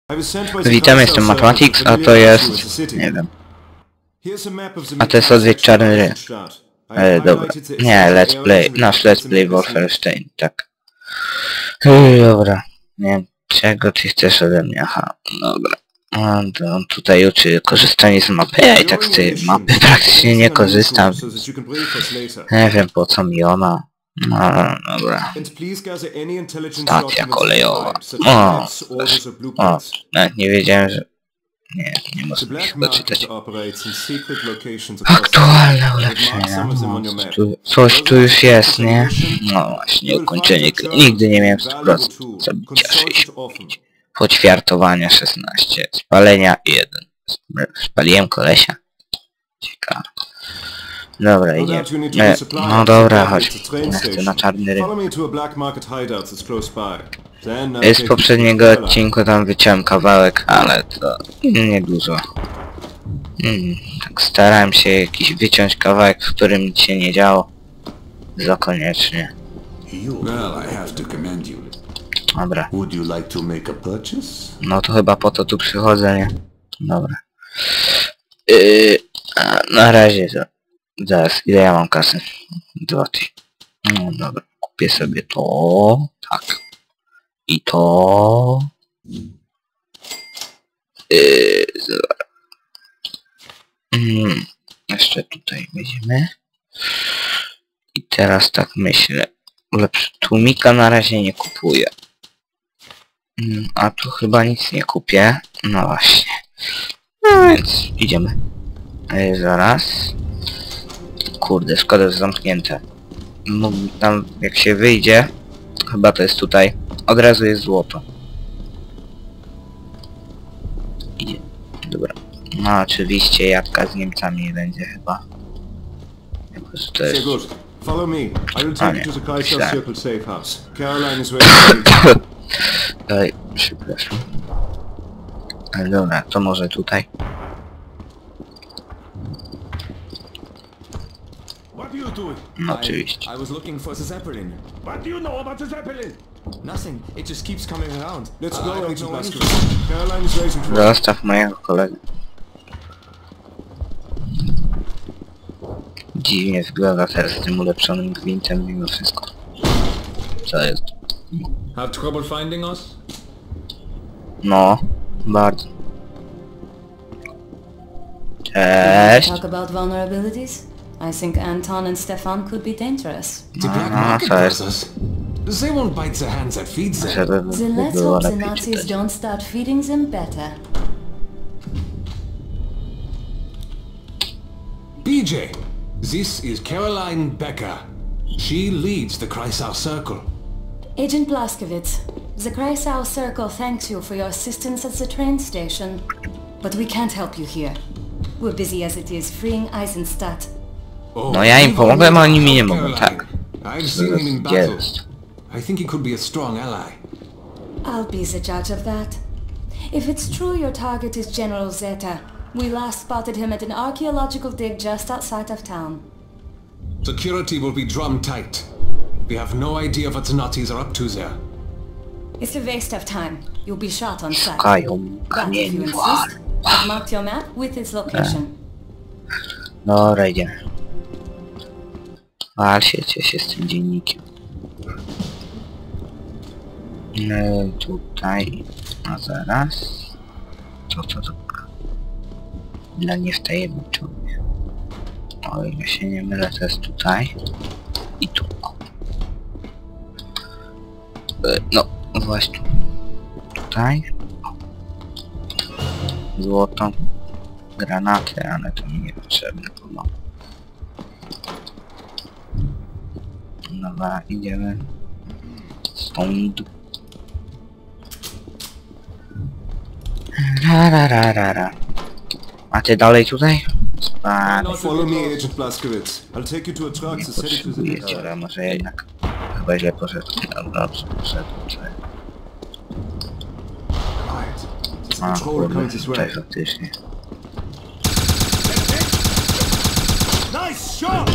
Witam, jestem Mathematics, a to jest... nie wiem. A to jest odwiedź Czarny Ryb. Dobra. Nie, let's play. Nasz let's play Wolfenstein, tak. Dobra. Nie wiem, czego ty chcesz ode mnie, aha. Dobra. On tutaj uczy korzystanie z mapy. Ja i tak z tej mapy praktycznie nie korzystam. Nie wiem po co mi ona. No, dobra. Stacja kolejowa. Nawet nie wiedziałem, że... Nie można mi chyba czytać. Aktualne ulepszenia. Coś tu już jest, nie? No właśnie, ukończenie. Nigdy nie miałem 100%. Zabicia 65. Poćwiartowania 16. Spalenia 1. Spaliłem kolesia. Ciekawe. Dobra, idzie. No dobra, chodź. Chcę na Czarny Ryb. Z poprzedniego odcinku tam wyciąłem kawałek, ale to niedużo. Tak starałem się jakiś wyciąć kawałek, w którym nic się nie działo. Za koniecznie. Dobra. No to chyba po to tu przychodzę, nie? Dobra. Na razie to... Zaraz, ile ja mam kasy? 2000. No dobra, kupię sobie to. Tak. I to... Jeszcze tutaj będziemy. I teraz tak myślę. Tłumika na razie nie kupuję. A tu chyba nic nie kupię. No właśnie. No więc idziemy. Zaraz. Kurde, szkoda, że zamknięte. Tam jak się wyjdzie, chyba to jest tutaj, od razu jest złoto. Idzie. Dobra. No oczywiście jadka z Niemcami nie będzie chyba. Jako, że to jest... A nie, Oj, przepraszam. Ale dobra, to może tutaj. No oczywiście. I was looking for the Zeppelin. What do you know about the Zeppelin? Nothing. It just keeps coming around. Let's go, Agent Blaskowitz. Caroline is waiting for us. Zostaw mojego kolegę. Dziwnie wygląda teraz z tym ulepszonym gwintem mimo wszystko. Co jest? Have trouble finding us? No, bardzo. Cześć. Talk about vulnerabilities? I think Anton and Stefan could be dangerous. The black market brothers. They won't bite the hands that feeds them. Then let's hope the Nazis don't start feeding them better. BJ, this is Caroline Becker. She leads the Kreisau Circle. Agent Blaskowitz, the Kreisau Circle thanks you for your assistance at the train station. But we can't help you here. We're busy as it is freeing Eisenstadt. No ja im pomogłem, a oni mi nie mogą, tak. I've seen him in battle. I think he could be a strong ally. I'll be the judge of that. If it's true your target is General Zeta, we last spotted him at an archaeological dig just outside of town. Security will be drum tight. We have no idea what the Nazis are up to there. It's a waste of time. You'll be shot on sight. Szukają But if you kamieni insist, I've marked your map with its location. Dobra, idziemy. Walcie się z tym dziennikiem. No tutaj... A zaraz... To... Dla niewtajemniczonych. O ile się nie mylę, to jest tutaj. I tu. No, właśnie. Tutaj. Złoto. Granaty, ale to mi niepotrzebne chyba. Dobra, idziemy. Stąd. Ra. A ty dalej tutaj? Follow me, Agent Blaskowitz. I'll take you to a truck Nie that's headed to the potrzebujecie, ale może jednak chyba źle poszedł. Dobrze, poszedłem. A kurde, tutaj faktycznie. Nice shot!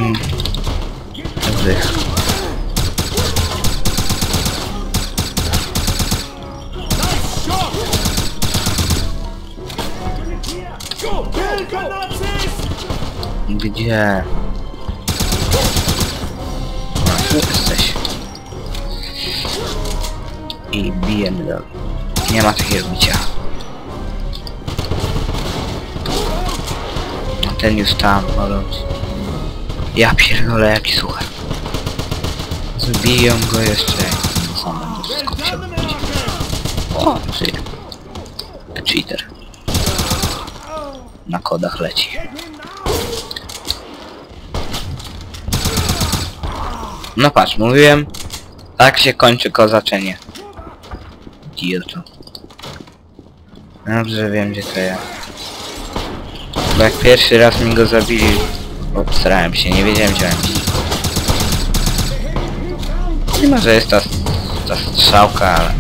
Dobry. Gdzie? Tu jesteś. I bijemy dalej. Nie ma takiego bicia. No ten już tam, paląc. Ja pierdolę, jaki suchar. Zabiją go jeszcze. Sam będę wszystko chciał. O, żyje. Cheater. Na kodach leci. No patrz, mówiłem. Tak się kończy kozaczenie. Idioto. Dobrze wiem, gdzie to ja. Bo jak pierwszy raz mi go zabili, obsrałem się, nie wiedziałem, gdzie mam iść. Mimo, że jest ta strzałka,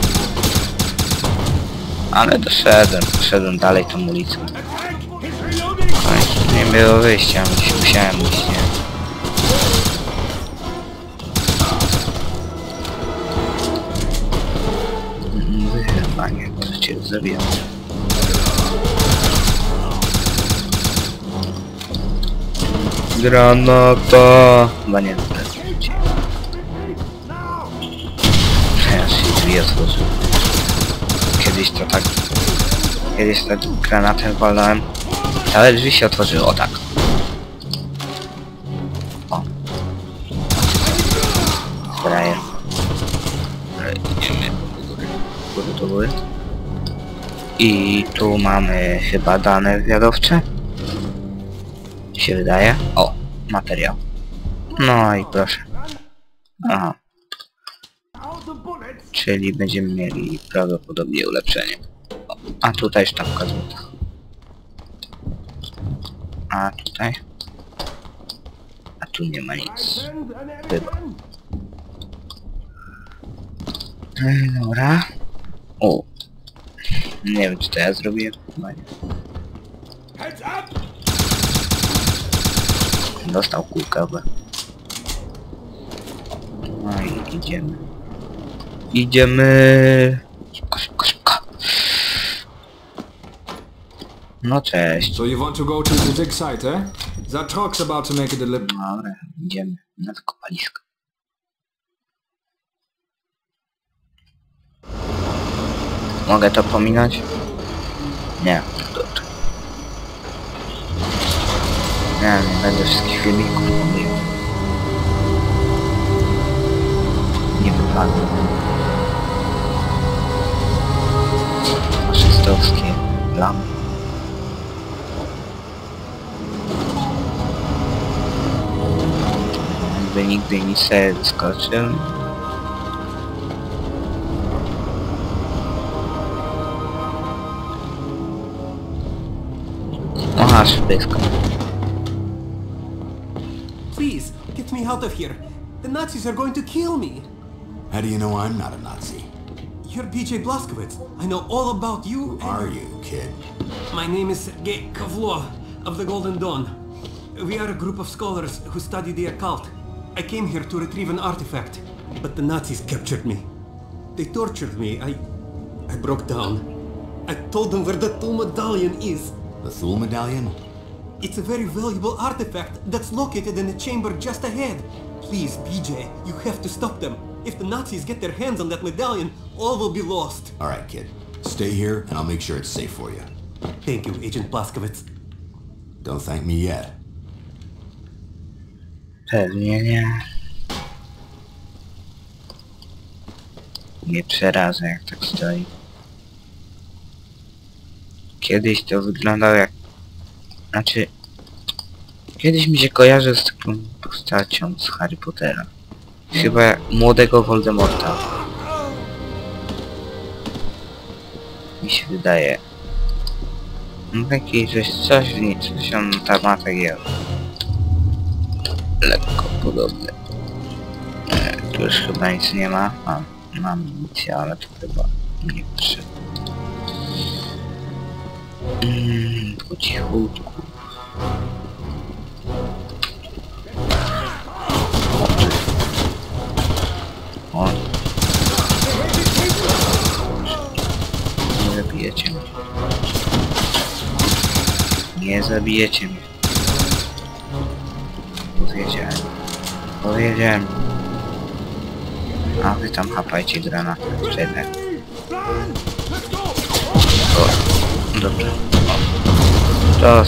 ale doszedłem dalej tą ulicą. No, nie było wyjścia, musiałem iść, nie? Wy chyba nie możecie zabijać. Granata! Chyba nie dobra. Ja się drzwi otworzył. Kiedyś tak granatem walnąłem. Całe drzwi się otworzyły, o tak. O. Zbraję. Idziemy do góry. I tu mamy chyba dane wywiadowcze. Się wydaje. O, materiał. No i proszę. Aha. Czyli będziemy mieli prawdopodobnie ulepszenie. O, a tutaj sztabka złota. A tutaj? A tu nie ma nic. Chyba. Dobra. O. Nie wiem, czy to ja zrobiłem. Chyba nie. Dostał kulkę. No i idziemy. Idziemy. Szybko, szybko, szybko. No cześć. So you want to go to the dig site, eh? That truck's about to make a delivery. Dobra, idziemy na to kopalisko. Mogę to pominąć? Nie, dobrze. Nie będę wszystkich filmików pomijał. Nie wypadło. Faszystowskie plamy. Nigdy nie sobie wyskoczył. Aha, szybko. Please, get me out of here. The Nazis are going to kill me. How do you know I'm not a Nazi? You're BJ Blazkowicz. I know all about you. Who are you, kid? My name is Sergei Kovlov of the Golden Dawn. We are a group of scholars who study the occult. I came here to retrieve an artifact, but the Nazis captured me. They tortured me. I broke down. I told them where the Thule medallion is. The Thule medallion? It's a very valuable artifact that's located in a chamber just ahead. Please, BJ, you have to stop them. If the Nazis get their hands on that medallion, all will be lost. All right, kid. Stay here, and I'll make sure it's safe for you. Thank you, Agent Blazkowicz. Don't thank me yet. Pewnie nie. Nie przeraża, jak tak stoi. Kiedyś to wyglądało jak... Znaczy... Kiedyś mi się kojarzy z taką postacią z Harry Pottera. Chyba jak młodego Voldemorta. Mi się wydaje. No taki, że coś w nim, coś on tam ma takiego. Lekko podobny. Tu już chyba nic nie ma. Mam amunicję, ale to chyba nie potrzeba. Po cichutku. O. Nie zabijecie mnie. Nie zabijecie mnie. Powiedziałem. A wy tam chapajcie granaty. Jednak. O, dobrze. To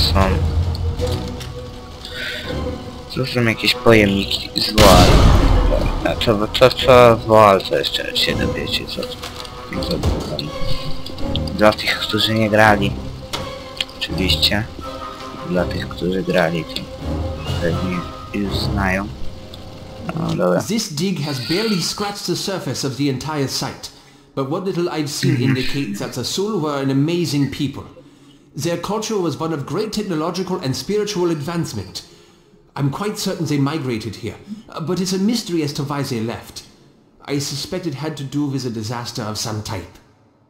są jakieś pojemniki z woal. A co woal to jeszcze się dowiecie, co dla tych, którzy nie grali. Oczywiście. Dla tych, którzy grali, to pewnie już znają. No, dobra. This dig has barely scratched the surface of the entire site, but what little I've seen indicates that the Sul were an amazing people. Their culture was one of great technological and spiritual advancement. I'm quite certain they migrated here, but it's a mystery as to why they left. I suspect it had to do with a disaster of some type.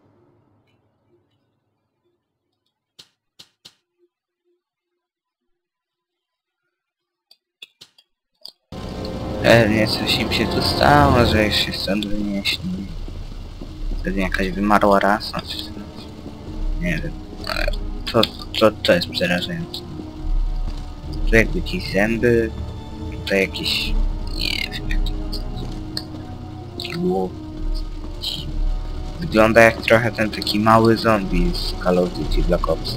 Pewnie coś im się tu stało, że już się stąd wynieśli. Pewnie jakaś wymarła rasa, czy coś. Nie wiem, ale to jest przerażające. Tu jakby jakieś zęby, tutaj jakieś... nie wiem jak to nazwać. Taki łuk. Wygląda jak trochę ten taki mały zombie z Call of Duty Black Ops.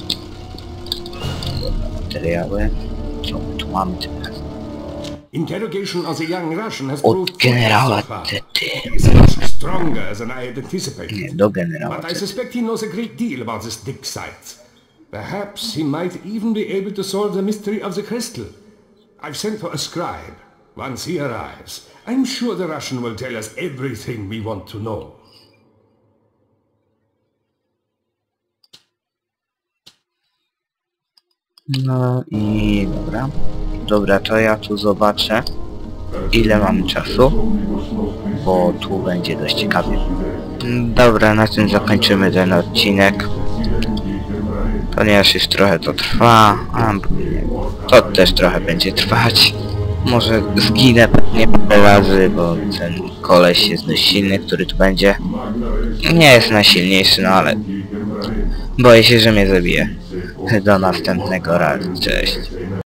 Materiały. Co my tu mamy teraz? Interrogation of the young Russian has Od proved generała he Tety. is much stronger than I had anticipated. Nie, do generała But I Tety. suspect he knows a great deal about this dig site. Perhaps he might even be able to solve the mystery of the crystal. I've sent for a scribe. Once he arrives, I'm sure the Russian will tell us everything we want to know. No i dobra. Dobra, to ja tu zobaczę ile mamy czasu, bo tu będzie dość ciekawie. Dobra, na tym zakończymy ten odcinek, ponieważ już trochę to trwa, a to też trochę będzie trwać. Może zginę pewnie parę razy, bo ten koleś jest dość silny, który tu będzie. Nie jest najsilniejszy, no ale boję się, że mnie zabije. Do następnego razu, cześć.